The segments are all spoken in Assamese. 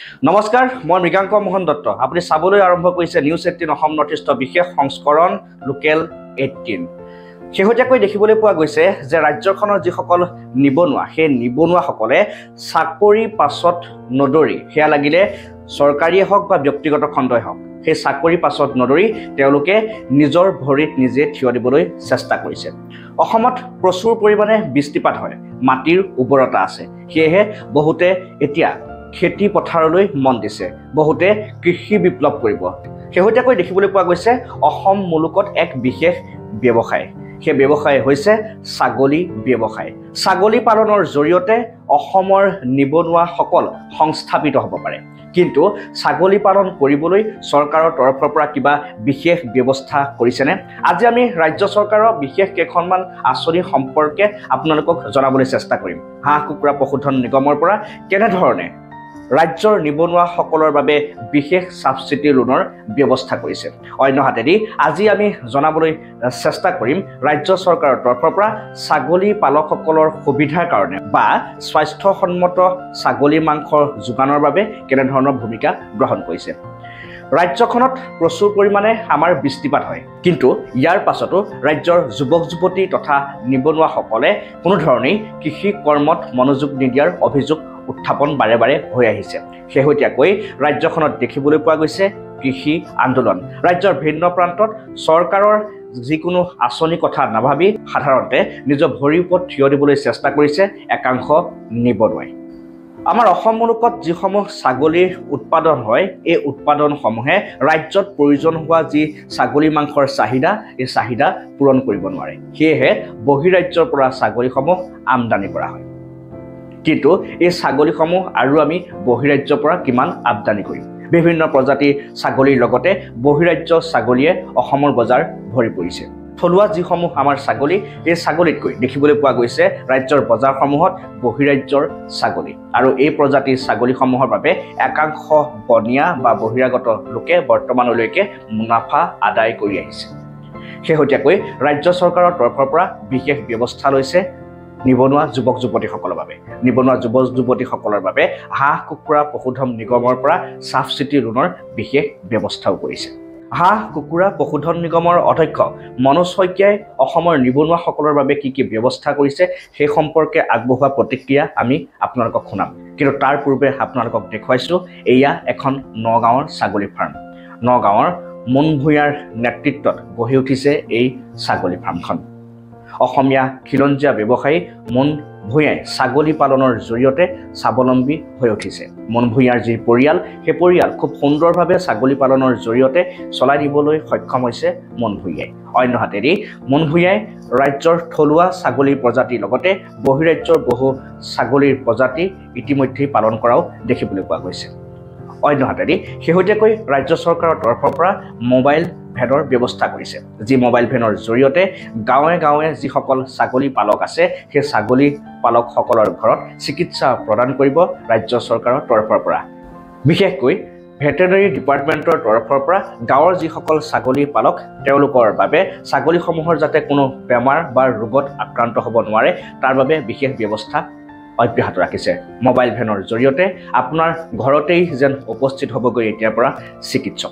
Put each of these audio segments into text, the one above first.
নমস্কাৰ, মই মৃগাংক মোহন দত্ত। আপুনি চাবলৈ আৰম্ভ কৰিছে নিউজ 18 অসম নৰ্থ ইষ্টৰ বিশেষ সংস্কৰণ লোকেল 18। শেহতীয়াকৈ দেখিবলৈ পোৱা গৈছে যে ৰাজ্যখনৰ যিসকল নিবনুৱা, সেই নিবনুৱাসকলে চাকৰি পাছত নদৌৰি, সেয়া লাগিলে চৰকাৰীয়ে হওক বা ব্যক্তিগত খণ্ডই হওক, সেই চাকৰি পাছত নদৌৰি তেওঁলোকে নিজৰ ভৰিত নিজে থিয় দিবলৈ চেষ্টা কৰিছে। অসমত প্ৰচুৰ পৰিমাণে বৃষ্টিপাত হয়, মাটিৰ উৰ্বৰতা আছে, সেয়েহে বহুতে এতিয়া খেতি পথাৰলৈ মন দিছে, বহুতে কৃষি বিপ্লৱ কৰিব। শেহতীয়াকৈ দেখিবলৈ পোৱা গৈছে অসম মুলুকত এক বিশেষ ব্যৱসায়, সেই ব্যৱসায় হৈছে ছাগলী ব্যৱসায়। ছাগলী পালনৰ জৰিয়তে অসমৰ নিবনুৱাসকল সংস্থাপিত হ'ব পাৰে। কিন্তু ছাগলী পালন কৰিবলৈ চৰকাৰৰ তৰফৰ পৰা কিবা বিশেষ ব্যৱস্থা কৰিছেনে? আজি আমি ৰাজ্য চৰকাৰৰ বিশেষ কেইখনমান আঁচনি সম্পৰ্কে আপোনালোকক জনাবলৈ চেষ্টা কৰিম। হাঁহ কুকুৰা পশুধন নিগমৰ পৰা কেনেধৰণে ৰাজ্যৰ নিবনুৱাসকলৰ বাবে বিশেষ ছাবচিডি লোনৰ ব্যৱস্থা কৰিছে। অন্য হাতেদি আজি আমি জনাবলৈ চেষ্টা কৰিম ৰাজ্য চৰকাৰৰ তৰফৰ পৰা ছাগলী পালকসকলৰ সুবিধাৰ কাৰণে বা স্বাস্থ্যসন্মত ছাগলী মাংসৰ যোগানৰ বাবে কেনেধৰণৰ ভূমিকা গ্ৰহণ কৰিছে। ৰাজ্যখনত প্ৰচুৰ পৰিমাণে আমাৰ বৃষ্টিপাত হয়, কিন্তু ইয়াৰ পাছতো ৰাজ্যৰ যুৱক যুৱতী তথা নিবনুৱাসকলে কোনো ধৰণেই কৃষি কৰ্মত মনোযোগ নিদিয়াৰ অভিযোগ উত্থাপন বাৰে বাৰে হৈ আহিছে। শেহতীয়াকৈ ৰাজ্যখনত দেখিবলৈ পোৱা গৈছে কৃষি আন্দোলন। ৰাজ্যৰ ভিন্ন প্ৰান্তত চৰকাৰৰ যিকোনো আঁচনি কথা নাভাবি সাধাৰণতে নিজৰ ভৰিৰ ওপৰত থিয় দিবলৈ চেষ্টা কৰিছে একাংশ নিবনুৱাই। আমাৰ অসম মুলুকত যিসমূহ ছাগলীৰ উৎপাদন হয়, এই উৎপাদনসমূহে ৰাজ্যত প্ৰয়োজন হোৱা যি ছাগলী মাংসৰ চাহিদা, এই চাহিদা পূৰণ কৰিব নোৱাৰে। সেয়েহে বহিৰাজ্যৰ পৰা ছাগলীসমূহ আমদানি কৰা হয়। কিন্তু এই ছাগলীসমূহ আৰু আমি বহিৰাজ্যৰ পৰা কিমান আমদানি কৰিম? বিভিন্ন প্ৰজাতিৰ ছাগলীৰ লগতে বহিৰাজ্য ছাগলীয়ে অসমৰ বজাৰ ভৰি পৰিছে। থলুৱা যিসমূহ আমাৰ ছাগলী, এই ছাগলীতকৈ দেখিবলৈ পোৱা গৈছে ৰাজ্যৰ বজাৰসমূহত বহিৰাজ্যৰ ছাগলী। আৰু এই প্ৰজাতিৰ ছাগলীসমূহৰ বাবে একাংশ বনীয়া বা বহিৰাগত লোকে বৰ্তমানলৈকে মুনাফা আদায় কৰি আহিছে। শেহতীয়াকৈ ৰাজ্য চৰকাৰৰ তৰফৰ পৰা বিশেষ ব্যৱস্থা লৈছে নিবনুৱা যুৱক যুৱতীসকলৰ বাবে। নিবনুৱা যুৱক যুৱতীসকলৰ বাবে হাঁহ কুকুৰা পশুধন নিগমৰ পৰা ছাবচিডি লোনৰ বিশেষ ব্যৱস্থাও কৰিছে। হাঁহ কুকুৰা পশুধন নিগমৰ অধ্যক্ষ মনোজ শইকীয়াই অসমৰ নিবনুৱাসকলৰ বাবে কি কি ব্যৱস্থা কৰিছে সেই সম্পৰ্কে আগবঢ়োৱা প্ৰতিক্ৰিয়া আমি আপোনালোকক শুনাম। কিন্তু তাৰ পূৰ্বে আপোনালোকক দেখুৱাইছোঁ এয়া এখন নগাঁৱৰ ছাগলী ফাৰ্ম। নগাঁৱৰ মুন ভূঞাৰ নেতৃত্বত গঢ়ি উঠিছে এই ছাগলী ফাৰ্মখন। অসমীয়া খিলঞ্জীয়া ব্যৱসায়ী মুন ভূঞাই ছাগলী পালনৰ জৰিয়তে স্বাৱলম্বী হৈ উঠিছে। মুন ভূঞাৰ যি পৰিয়াল, সেই পৰিয়াল খুব সুন্দৰভাৱে ছাগলী পালনৰ জৰিয়তে চলাই নিবলৈ সক্ষম হৈছে মুন ভূঞাই। অন্য হাতেদি মুন ভূঞাই ৰাজ্যৰ থলুৱা ছাগলীৰ প্ৰজাতিৰ লগতে বহিৰাজ্যৰ বহু ছাগলীৰ প্ৰজাতি ইতিমধ্যেই পালন কৰাও দেখিবলৈ পোৱা গৈছে। অন্য হাতেদি শেহতীয়াকৈ ৰাজ্য চৰকাৰৰ তৰফৰ পৰা মোবাইল ভেনৰ ব্যৱস্থা কৰিছে, যি মোবাইল ভেনৰ জৰিয়তে গাঁৱে গাঁৱে যিসকল ছাগলী পালক আছে, সেই ছাগলী পালকসকলৰ ঘৰত চিকিৎসা প্ৰদান কৰিব ৰাজ্য চৰকাৰৰ তৰফৰ পৰা। বিশেষকৈ ভেটেৰিনেৰী ডিপাৰ্টমেণ্টৰ তৰফৰ পৰা গাঁৱৰ যিসকল ছাগলী পালক, তেওঁলোকৰ বাবে ছাগলীসমূহৰ যাতে কোনো বেমাৰ বা ৰোগত আক্ৰান্ত হ'ব নোৱাৰে, তাৰ বাবে বিশেষ ব্যৱস্থা অব্যাহত ৰাখিছে। মোবাইল ভেনৰ জৰিয়তে আপোনাৰ ঘৰতেই যেন উপস্থিত হ'বগৈ এতিয়াৰ পৰা চিকিৎসক।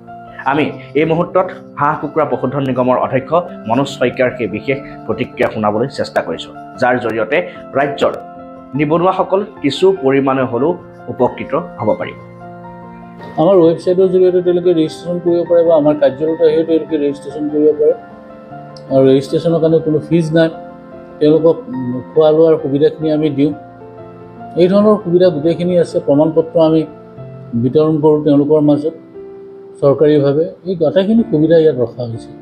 আমি এই মুহূৰ্তত হাঁহ কুকুৰা পশুধন নিগমৰ অধ্যক্ষ মনোজ শইকীয়াৰ সেই বিশেষ প্ৰতিক্ৰিয়া শুনাবলৈ চেষ্টা কৰিছোঁ, যাৰ জৰিয়তে ৰাজ্যৰ নিবনুৱাসকল কিছু পৰিমাণে হ'লেও উপকৃত হ'ব পাৰিব। আমাৰ ৱেবছাইটৰ জৰিয়তে তেওঁলোকে ৰেজিষ্ট্ৰেশ্যন কৰিব পাৰে বা আমাৰ কাৰ্যালয়ত আহিও তেওঁলোকে ৰেজিষ্ট্ৰেশ্যন কৰিব পাৰে। আৰু ৰেজিষ্ট্ৰেশ্যনৰ কাৰণে কোনো ফিজ নাই। তেওঁলোকক খোৱা লোৱাৰ সুবিধাখিনি আমি দিওঁ। এই ধৰণৰ সুবিধা গোটেইখিনি আছে। প্ৰমাণপত্ৰ আমি বিতৰণ কৰোঁ তেওঁলোকৰ মাজত চৰকাৰীভাৱে। এই গোটেইখিনি সুবিধা ইয়াত ৰখা হৈছে।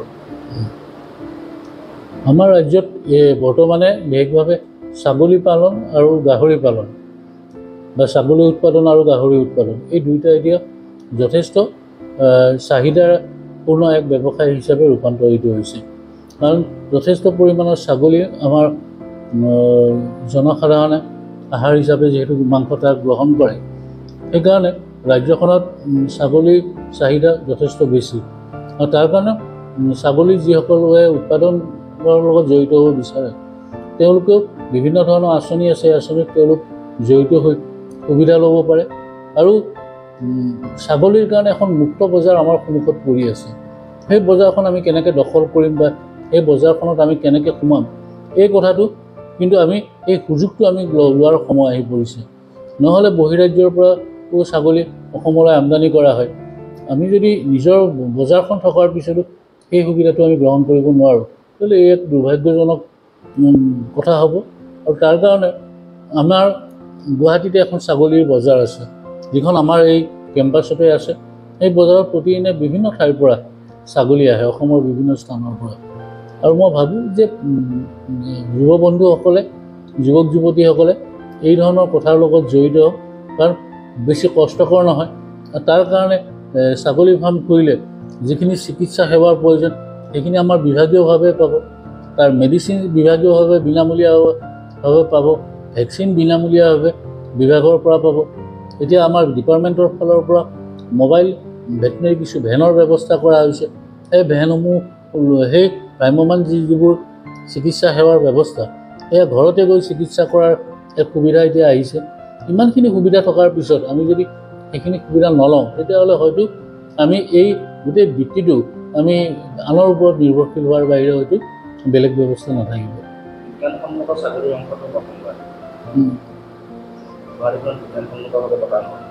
আমাৰ ৰাজ্যত বৰ্তমানে বিশেষভাৱে ছাগলী পালন আৰু গাহৰি পালন বা ছাগলী উৎপাদন আৰু গাহৰি উৎপাদন, এই দুয়োটা এতিয়া যথেষ্ট চাহিদাপূৰ্ণ এক ব্যৱসায় হিচাপে ৰূপান্তৰিত হৈছে। কাৰণ যথেষ্ট পৰিমাণৰ ছাগলী আমাৰ জনসাধাৰণে আহাৰ হিচাপে যিহেতু মাংস তাক গ্ৰহণ কৰে, সেইকাৰণে ৰাজ্যখনত ছাগলীৰ চাহিদা যথেষ্ট বেছি। আৰু তাৰ কাৰণে ছাগলী যিসকলে উৎপাদনৰ লগত জড়িত হ'ব বিচাৰে, তেওঁলোকেও বিভিন্ন ধৰণৰ আঁচনি আছে। আঁচনিত তেওঁলোক জড়িত হৈ সুবিধা ল'ব পাৰে। আৰু ছাগলীৰ কাৰণে এখন মুক্ত বজাৰ আমাৰ সন্মুখত পৰি আছে সেই বজাৰখন আমি কেনেকৈ দখল কৰিম বা এই বজাৰখনত আমি কেনেকৈ সোমাম এই কথাটো কিন্তু আমি এই সুযোগটো আমি লোৱাৰ সময় আহি পৰিছে নহ'লে বহিৰাজ্যৰ পৰা ছাগলী অসমলৈ আমদানি কৰা হয় আমি যদি নিজৰ বজাৰখন থকাৰ পিছতো সেই সুবিধাটো আমি গ্ৰহণ কৰিব নোৱাৰোঁ তেতিয়াহ'লে এই এক দুৰ্ভাগ্যজনক কথা হ'ব আৰু তাৰ কাৰণে আমাৰ গুৱাহাটীতে এখন ছাগলীৰ বজাৰ আছে যিখন আমাৰ এই কেম্পাছতে আছে এই বজাৰত প্ৰতিদিনে বিভিন্ন ঠাইৰ পৰা ছাগলী আহে অসমৰ বিভিন্ন স্থানৰ পৰা আৰু মই ভাবোঁ যে যুৱ বন্ধুসকলে যুৱক যুৱতীসকলে এই ধৰণৰ কথাৰ লগত জড়িত কাৰণ বেছি কষ্টকৰ নহয় আৰু তাৰ কাৰণে ছাগলী ফাৰ্ম কৰিলে যিখিনি চিকিৎসা সেৱাৰ প্ৰয়োজন সেইখিনি আমাৰ বিভাগীয়ভাৱে পাব তাৰ মেডিচিন বিভাগীয়ভাৱে বিনামূলীয়াভাৱে পাব ভেকচিন বিনামূলীয়াভাৱে বিভাগৰ পৰা পাব এতিয়া আমাৰ ডিপাৰ্টমেণ্টৰ ফালৰ পৰা মোবাইল ভেটেনেৰী কিছু ভেনৰ ব্যৱস্থা কৰা হৈছে এই ভেনসমূহ সেই ভ্ৰাম্যমান যিবোৰ চিকিৎসা সেৱাৰ ব্যৱস্থা সেয়া ঘৰতে গৈ চিকিৎসা কৰাৰ এক সুবিধা এতিয়া আহিছে ইমানখিনি সুবিধা থকাৰ পিছত আমি যদি সেইখিনি সুবিধা নলওঁ তেতিয়াহ'লে হয়তো আমি এই গোটেই বৃত্তিটো আমি আনৰ ওপৰত নিৰ্ভৰশীল হোৱাৰ বাহিৰে হয়তো বেলেগ ব্যৱস্থা নাথাকিব বিজ্ঞানসন্মত ছাগলীৰ অংশটো গ্ৰহণ কৰা বিজ্ঞানসন্মতভাৱে পতা নহয়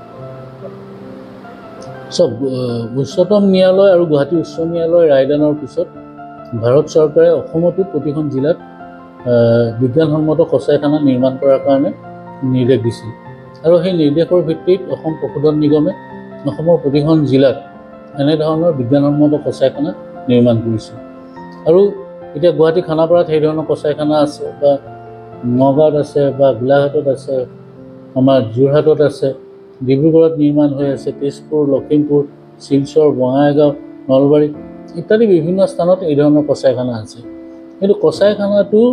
চব উচ্চতম ন্যায়ালয় আৰু গুৱাহাটী উচ্চ ন্যায়ালয়ৰ ৰায়দানৰ পিছত ভাৰত চৰকাৰে অসমতো প্ৰতিখন জিলাত বিজ্ঞানসন্মত কচাইখানা নিৰ্মাণ কৰাৰ কাৰণে নিৰ্দেশ দিছিল আৰু সেই নিৰ্দেশৰ ভিত্তিত অসম পশুধন নিগমে অসমৰ প্ৰতিখন জিলাত এনেধৰণৰ বিজ্ঞানসন্মত কচাইখানা নিৰ্মাণ কৰিছিল আৰু এতিয়া গুৱাহাটী খানাপাৰাত সেই ধৰণৰ কচাইখানা আছে বা নগাঁৱত আছে বা গোলাঘাটত আছে আমাৰ যোৰহাটত আছে ডিব্ৰুগড়ত নিৰ্মাণ হৈ আছে তেজপুৰ লখিমপুৰ শিলচৰ বঙাইগাঁও নলবাৰী ইত্যাদি বিভিন্ন স্থানত এই ধৰণৰ কচাইখানা আছে কিন্তু কচাইখানাটো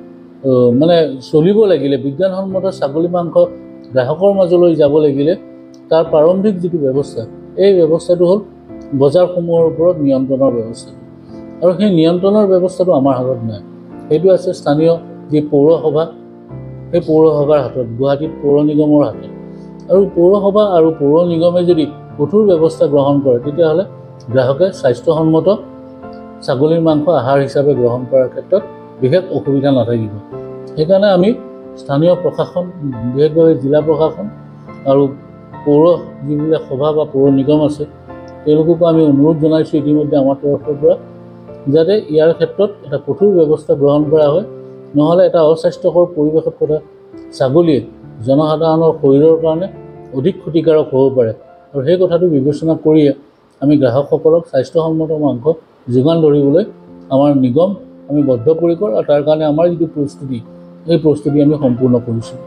মানে চলিব লাগিলে বিজ্ঞানসন্মত ছাগলী মাংস গ্ৰাহকৰ মাজলৈ যাব লাগিলে তাৰ প্ৰাৰম্ভিক যিটো ব্যৱস্থা এই ব্যৱস্থাটো হ'ল বজাৰসমূহৰ ওপৰত নিয়ন্ত্ৰণৰ ব্যৱস্থা আৰু সেই নিয়ন্ত্ৰণৰ ব্যৱস্থাটো আমাৰ হাতত নাই সেইটো আছে স্থানীয় যি পৌৰসভা সেই পৌৰসভাৰ হাতত গুৱাহাটীত পৌৰ নিগমৰ হাতত আৰু পৌৰসভা আৰু পৌৰ নিগমে যদি কঠোৰ ব্যৱস্থা গ্ৰহণ কৰে তেতিয়াহ'লে গ্ৰাহকে স্বাস্থ্যসন্মত ছাগলীৰ মাংস আহাৰ হিচাপে গ্ৰহণ কৰাৰ ক্ষেত্ৰত বিশেষ অসুবিধা নাথাকিব সেইকাৰণে আমি স্থানীয় প্ৰশাসন বিশেষভাৱে জিলা প্ৰশাসন আৰু পৌৰ যিবিলাক সভা বা পৌৰ নিগম আছে তেওঁলোককো আমি অনুৰোধ জনাইছোঁ ইতিমধ্যে আমাৰ তৰফৰ পৰা যাতে ইয়াৰ ক্ষেত্ৰত এটা কঠোৰ ব্যৱস্থা গ্ৰহণ কৰা হয় নহ'লে এটা অস্বাস্থ্যকৰ পৰিৱেশত থকা ছাগলীয়ে জনসাধাৰণৰ শৰীৰৰ কাৰণে অধিক ক্ষতিকাৰক হ'ব পাৰে আৰু সেই কথাটো বিবেচনা কৰিয়ে আমি গ্ৰাহকসকলক স্বাস্থ্যসন্মত মাংস যোগান ধৰিবলৈ আমাৰ নিগম আমি বদ্ধপৰিকৰ আৰু তাৰ কাৰণে আমাৰ যিটো প্ৰস্তুতি এই প্ৰস্তুতি আমি সম্পূৰ্ণ কৰিছোঁ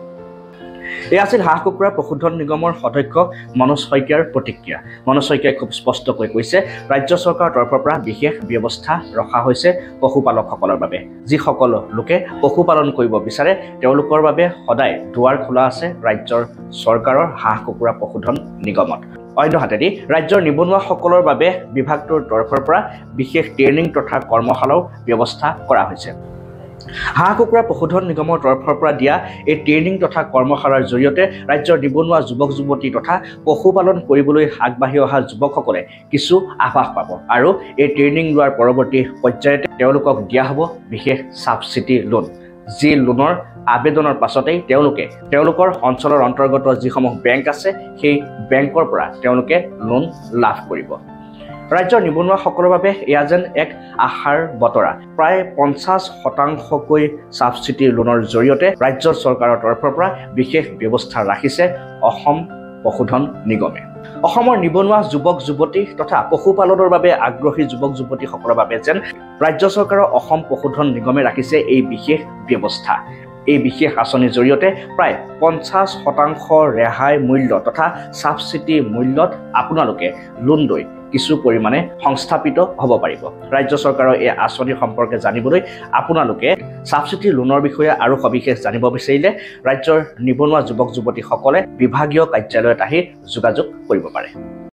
এই আছিল হাঁহ কুকুৰা পশুধন নিগমৰ অধ্যক্ষ মনোজ শইকীয়াৰ প্ৰতিক্ৰিয়া মনোজ শইকীয়াই খুব স্পষ্টকৈ কৈছে ৰাজ্য চৰকাৰৰ তৰফৰ পৰা বিশেষ ব্যৱস্থা ৰখা হৈছে পশুপালকসকলৰ বাবে যিসকল লোকে পশুপালন কৰিব বিচাৰে তেওঁলোকৰ বাবে সদায় দুৱাৰ খোলা আছে ৰাজ্যৰ চৰকাৰৰ হাঁহ কুকুৰা পশুধন নিগমত অন্যহাতেদি ৰাজ্যৰ নিবনুৱাসকলৰ বাবে বিভাগটোৰ তৰফৰ পৰা বিশেষ ট্ৰেইনিং তথা কৰ্মশালাও ব্যৱস্থা কৰা হৈছে হাঁহ কুকুৰা পশুধন নিগমৰ তৰফৰ পৰা দিয়া এই ট্ৰেইনিং তথা কৰ্মশালাৰ জৰিয়তে ৰাজ্যৰ নিবনুৱা যুৱক যুৱতী তথা পশুপালন কৰিবলৈ আগবাঢ়ি অহা যুৱকসকলে কিছু আভাস পাব আৰু এই ট্ৰেইনিং লোৱাৰ পৰৱৰ্তী পৰ্যায়তে তেওঁলোকক দিয়া হ'ব বিশেষ ছাবচিডি লোন যি লোনৰ আবেদনৰ পাছতেই তেওঁলোকৰ অঞ্চলৰ অন্তৰ্গত যিসমূহ বেংক আছে সেই বেংকৰ পৰা তেওঁলোকে লোন লাভ কৰিব ৰাজ্যৰ নিবনুৱাসকলৰ বাবে এয়া যেন এক আশাৰ বতৰা প্ৰায় 50% ছাবচিডি লোনৰ জৰিয়তে ৰাজ্য চৰকাৰৰ তৰফৰ পৰা বিশেষ ব্যৱস্থা ৰাখিছে অসম পশুধন নিগমে অসমৰ নিবনুৱা যুৱক যুৱতী তথা পশুপালনৰ বাবে আগ্ৰহী যুৱক যুৱতীসকলৰ বাবে যেন ৰাজ্য চৰকাৰৰ অসম পশুধন নিগমে ৰাখিছে এই বিশেষ ব্যৱস্থা এই বিশেষ আঁচনিৰ জৰিয়তে প্ৰায় 50% ৰেহাই মূল্য তথা ছাবচিডি মূল্যত আপোনালোকে লোন লৈ কিছু পৰিমাণে সংস্থাপিত হ'ব পাৰিব ৰাজ্য চৰকাৰৰ এই আঁচনি সম্পৰ্কে জানিবলৈ আপোনালোকে ছাবচিডি লোনৰ বিষয়ে আৰু সবিশেষ জানিব বিচাৰিলে ৰাজ্যৰ নিবনুৱা যুৱক যুৱতীসকলে বিভাগীয় কাৰ্যালয়ত আহি যোগাযোগ কৰিব পাৰে